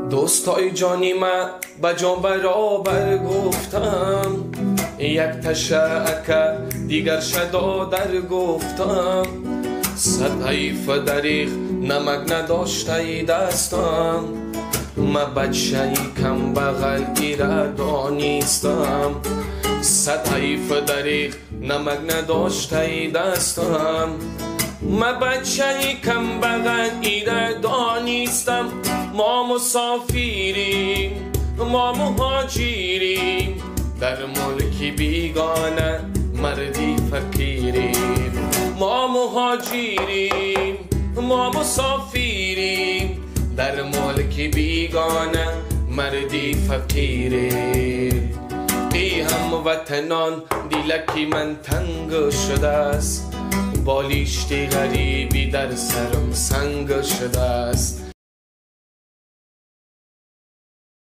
دوستای جانی من با جان برابر گفتم، یک تشعک دیگر شدا در گفتم. صد حیف دریغ نمک نداشته ای دستم، ما بچه کم بغل ایره دانیستم. صد حیف دریغ نمک نداشته ای دستم، ما بچه کم بغل ایره دانیستم. ما مسافریم ما مهاجریم، در ملکی بیگانه مردی فقیریم. ما مهاجریم ما مسافریم، در ملکی بیگانه مردی فقیریم. ای هموطنان دیلکی من تنگ شده است، بالیشتی غریبی در سرم سنگ شده است.